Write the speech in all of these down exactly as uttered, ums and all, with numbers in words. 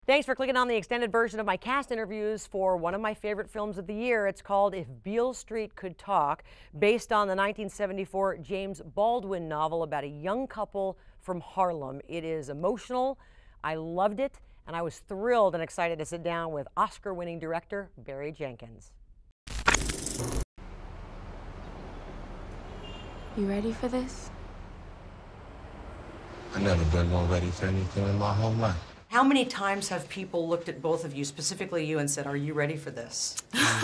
Thanks for clicking on the extended version of my cast interviews for one of my favorite films of the year. It's called If Beale Street Could Talk, based on the nineteen seventy-four James Baldwin novel about a young couple from Harlem. It is emotional. I loved it, and I was thrilled and excited to sit down with Oscar-winning director Barry Jenkins. You ready for this? I've never been more ready for anything in my whole life. How many times have people looked at both of you, specifically you, and said, "Are you ready for this?"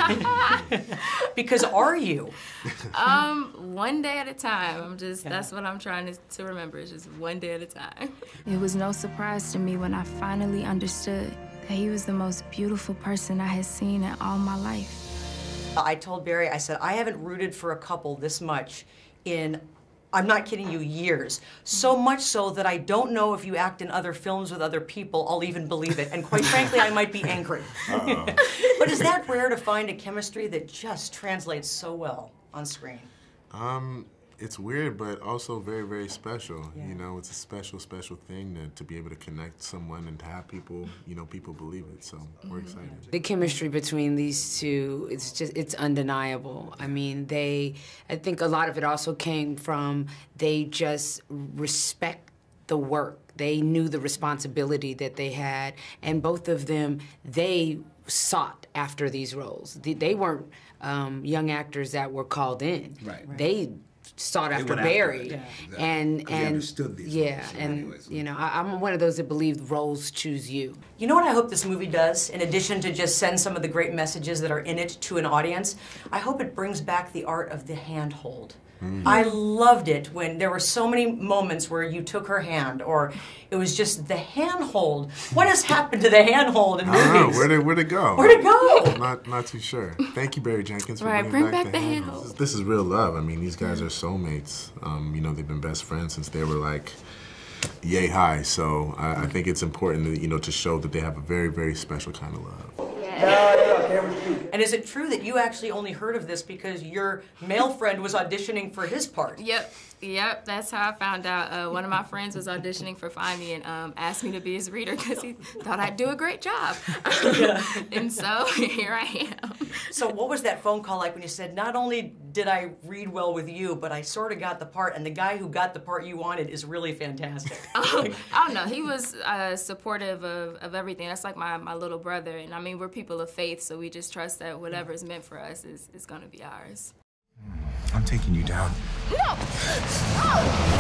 Because are you? Um, one day at a time. I'm just, yeah. That's what I'm trying to, to remember, is just one day at a time. It was no surprise to me when I finally understood that he was the most beautiful person I had seen in all my life. I told Barry, I said, I haven't rooted for a couple this much in, I'm not kidding you, years. So much so that I don't know if you act in other films with other people, I'll even believe it. And quite frankly, I might be angry. Uh-oh. But is that rare to find a chemistry that just translates so well on screen? Um, it's weird, but also very, very special. Yeah. You know, it's a special, special thing to, to be able to connect someone and to have people, you know, people believe it. So we're mm-hmm. excited. The chemistry between these two, it's just, it's undeniable. I mean, they, I think a lot of it also came from they just respect the work. They knew the responsibility that they had, and both of them, they sought after these roles. They, they weren't um, young actors that were called in. Right. right. They sought after Barry, after yeah. and exactly. and understood these yeah, roles, so and anyways. you know, I, I'm one of those that believe roles choose you. You know what I hope this movie does, in addition to just send some of the great messages that are in it to an audience? I hope it brings back the art of the handhold. Mm. I loved it when there were so many moments where you took her hand, or it was just the handhold. What has happened to the handhold in movies? I don't know. Where'd it, where'd it go? Where'd it go? I'm not, not too sure. Thank you, Barry Jenkins, for right, bringing bring back, back the the handhold. handhold. This, this is real love. I mean, these guys are soulmates. Um, you know, they've been best friends since they were like yay high. So I, I think it's important, to, you know, to show that they have a very, very special kind of love. And is it true that you actually only heard of this because your male friend was auditioning for his part? Yep, yep, that's how I found out. Uh, one of my friends was auditioning for Find Me and um, asked me to be his reader because he thought I'd do a great job. And so here I am. So what was that phone call like when you said, not only did I read well with you, but I sort of got the part, and the guy who got the part you wanted is really fantastic? um, I don't know, he was uh, supportive of, of everything. That's like my, my little brother, and I mean, we're people of faith, so we just trust that whatever is meant for us is, is going to be ours. I'm taking you down. No! No!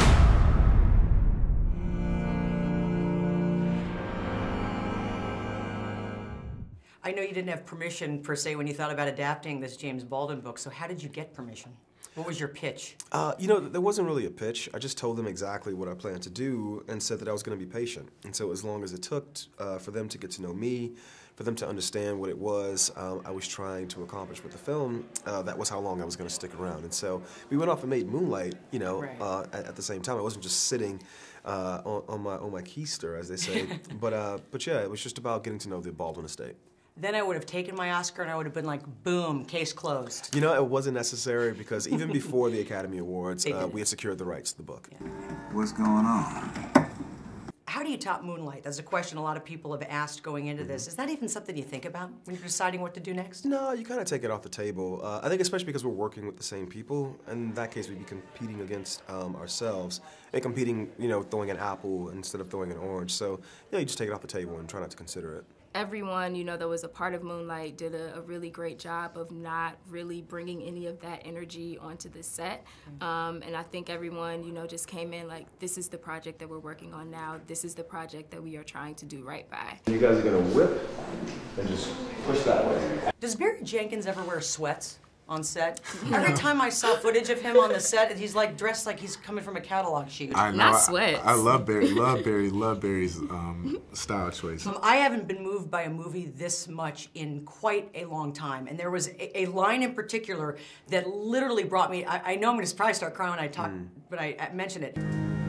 I know you didn't have permission, per se, when you thought about adapting this James Baldwin book, so how did you get permission? What was your pitch? Uh, you know, there wasn't really a pitch. I just told them exactly what I planned to do and said that I was going to be patient. And so as long as it took uh, for them to get to know me, for them to understand what it was um, I was trying to accomplish with the film, uh, that was how long I was going to stick around. And so we went off and made Moonlight, you know, right. uh, at, at the same time. I wasn't just sitting uh, on, on my on my keister, as they say. but uh, but yeah, it was just about getting to know the Baldwin estate. Then I would have taken my Oscar and I would have been like, boom, case closed. You know, it wasn't necessary because even before the Academy Awards, uh, we had secured the rights to the book. Yeah. What's going on? How do you top Moonlight? That's a question a lot of people have asked going into mm-hmm. this. Is that even something you think about when you're deciding what to do next? No, you kind of take it off the table. Uh, I think especially because we're working with the same people. In that case, we'd be competing against um, ourselves and competing, you know, throwing an apple instead of throwing an orange. So, yeah, you just take it off the table and try not to consider it. Everyone, you know, that was a part of Moonlight did a, a really great job of not really bringing any of that energy onto the set. Um, and I think everyone, you know, just came in like, this is the project that we're working on now. This is the project that we are trying to do right by. You guys are going to whip and just push that way. Does Barry Jenkins ever wear sweats on set? Every time I saw footage of him on the set, he's like dressed like he's coming from a catalog shoot. I know. Not I, sweats. I, I love Barry, love Barry, love Barry's um, style choice. Um, I haven't been moved by a movie this much in quite a long time, and there was a, a line in particular that literally brought me. I, I know I'm going to probably start crying when I talk, mm. but I, I mention it.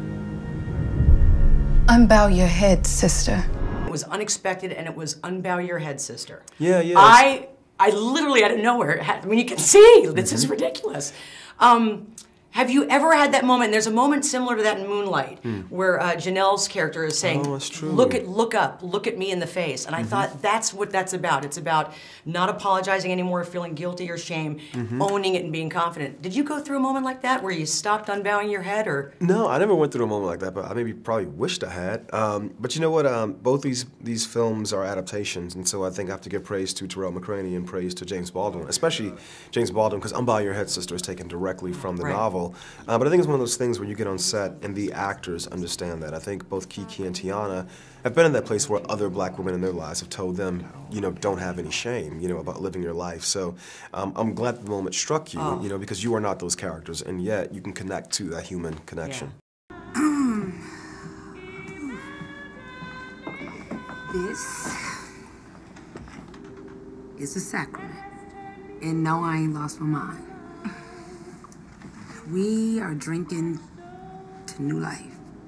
Unbow your head, sister. It was unexpected, and it was unbow your head, sister. Yeah, yeah. I. I literally, out of nowhere, had, I mean, you can see, this is ridiculous. Um, Have you ever had that moment? There's a moment similar to that in Moonlight, Hmm. where uh, Janelle's character is saying, Oh, that's true. "Look at, look up, look at me in the face." And I Mm-hmm. thought that's what that's about. It's about not apologizing anymore, feeling guilty or shame, Mm-hmm. owning it and being confident. Did you go through a moment like that where you stopped unbowing your head, or? No, I never went through a moment like that, but I maybe probably wished I had. Um, but you know what? Um, both these these films are adaptations, and so I think I have to give praise to Terrell McCraney and praise to James Baldwin, especially James Baldwin, because Unbow Your Head, Sister is taken directly from the Right. novel. Uh, but I think it's one of those things where you get on set and the actors understand that. I think both Kiki and Tiana have been in that place where other black women in their lives have told them, you know, don't have any shame, you know, about living your life. So um, I'm glad the moment struck you, Oh. you know, because you are not those characters, and yet you can connect to that human connection. This is a sacrament. And no, I ain't lost my mind. We are drinking to new life.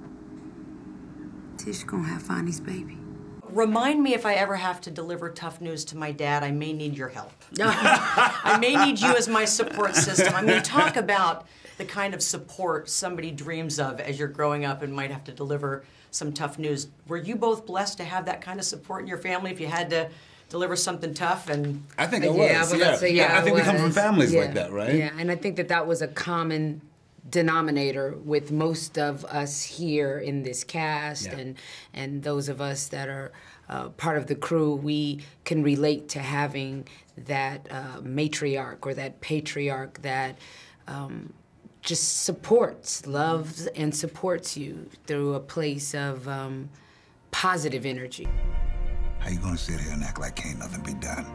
Tish gonna have Fonny's baby. Remind me if I ever have to deliver tough news to my dad, I may need your help. I may need you as my support system. I mean, talk about the kind of support somebody dreams of as you're growing up and might have to deliver some tough news. Were you both blessed to have that kind of support in your family if you had to deliver something tough? And I think I was. Yeah, I was about to say, yeah, I think I we come from was. families Yeah. like that, right? Yeah, and I think that that was a common denominator with most of us here in this cast, Yeah. and and those of us that are uh, part of the crew. We can relate to having that uh, matriarch or that patriarch that um, just supports, loves, and supports you through a place of um, positive energy. How you gonna sit here and act like can't nothing be done?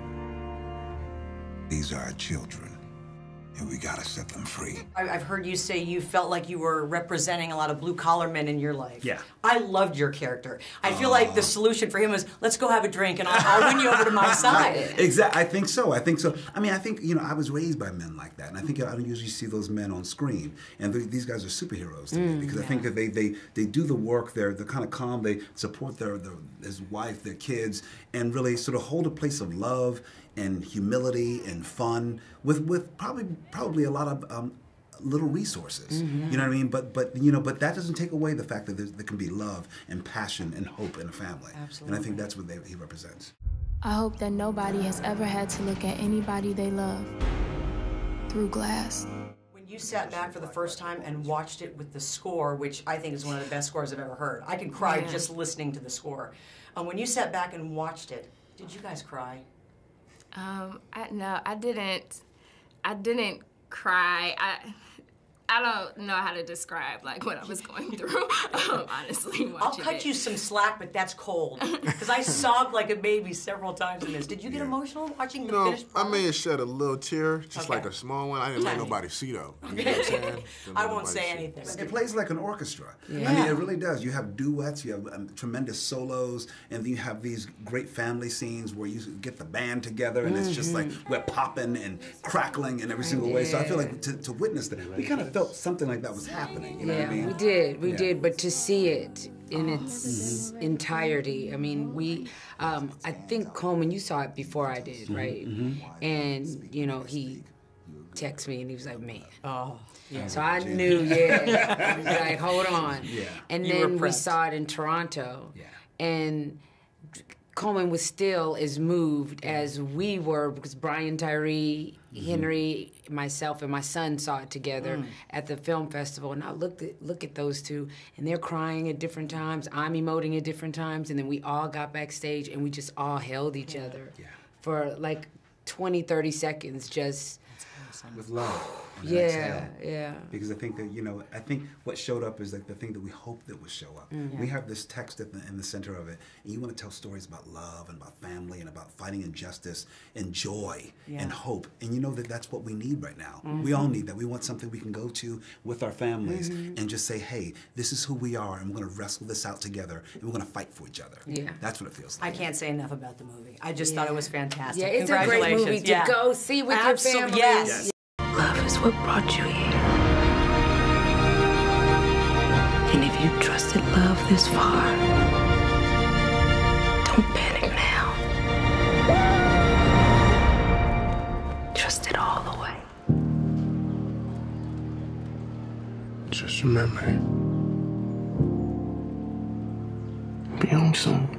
These are our children, and we gotta set them free. I- I've heard you say you felt like you were representing a lot of blue-collar men in your life. Yeah. I loved your character. I feel like the solution for him was, let's go have a drink and I'll, I'll win you over to my side. Exactly. I think so. I think so. I mean, I think, you know, I was raised by men like that, and I think I don't usually see those men on screen. And th these guys are superheroes to me because I think that they, they, they do the work. They're they're kind of calm. They support their, their his wife, their kids, and really sort of hold a place of love and humility and fun with with probably probably a lot of um, little resources. You know what I mean? But but you know, but that doesn't take away the fact that there, there can be love and passion and hope in a family. Absolutely. And I think that's what they, he represents. I hope that nobody has ever had to look at anybody they love through glass. When you sat back for the first time and watched it with the score, which I think is one of the best scores I've ever heard. I can cry Yeah. just listening to the score. Um, when you sat back and watched it, did you guys cry? Um, I, no, I didn't. I didn't cry. I, I don't know how to describe like what I was going through. um, honestly, watching I'll cut it. you some slack, but that's cold. Because I sobbed like a baby several times in this. Did you get emotional watching You the know, finished I product? may have shed a little tear, just Okay. like a small one. I didn't let Tiny. nobody see though. You know what I'm saying? Didn't I let won't nobody say see. anything. It plays like an orchestra. I mean, Yeah. it really does. You have duets, you have um, tremendous solos, and then you have these great family scenes where you get the band together, and it's just like we're popping and crackling in every single way. So I feel like to, to witness that, we kind of felt something like that was happening. You know Yeah, what I mean? we did, we Yeah. did, but to see it in its entirety, I mean, we, um, I think Colman, you saw it before I did, right? And, you know, he texted me and he was like, man. Oh, yeah. So I knew, yeah, I was like, hold on. Yeah. And You were then we prepped. saw it in Toronto. Yeah. And Colman was still as moved as we were because Brian Tyree, Henry, myself, and my son saw it together at the film festival. And I looked at look at those two, and they're crying at different times. I'm emoting at different times, and then we all got backstage, and we just all held each other Yeah. for like twenty, thirty seconds, just With love. and yeah, exhale. yeah. Because I think that, you know, I think what showed up is like the thing that we hope that would show up. We have this text at the, in the center of it, and you want to tell stories about love and about family and about fighting injustice and joy Yeah. and hope. And you know that that's what we need right now. We all need that. We want something we can go to with our families and just say, hey, this is who we are, and we're going to wrestle this out together, and we're going to fight for each other. Yeah. That's what it feels I like. can't say enough about the movie. I just thought it was fantastic. Yeah, it's a great Congratulations. movie to Yeah. go see with Absol- your family. Yes. Love is what brought you here. And if you trusted love this far, don't panic now. Trust it all the way. Just remember, be home soon.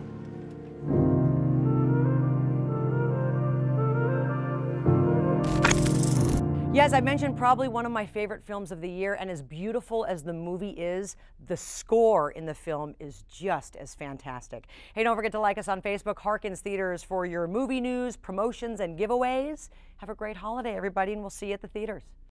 Yeah, as I mentioned, probably one of my favorite films of the year, and as beautiful as the movie is, the score in the film is just as fantastic. Hey, don't forget to like us on Facebook, Harkins Theaters, for your movie news, promotions, and giveaways. Have a great holiday, everybody, and we'll see you at the theaters.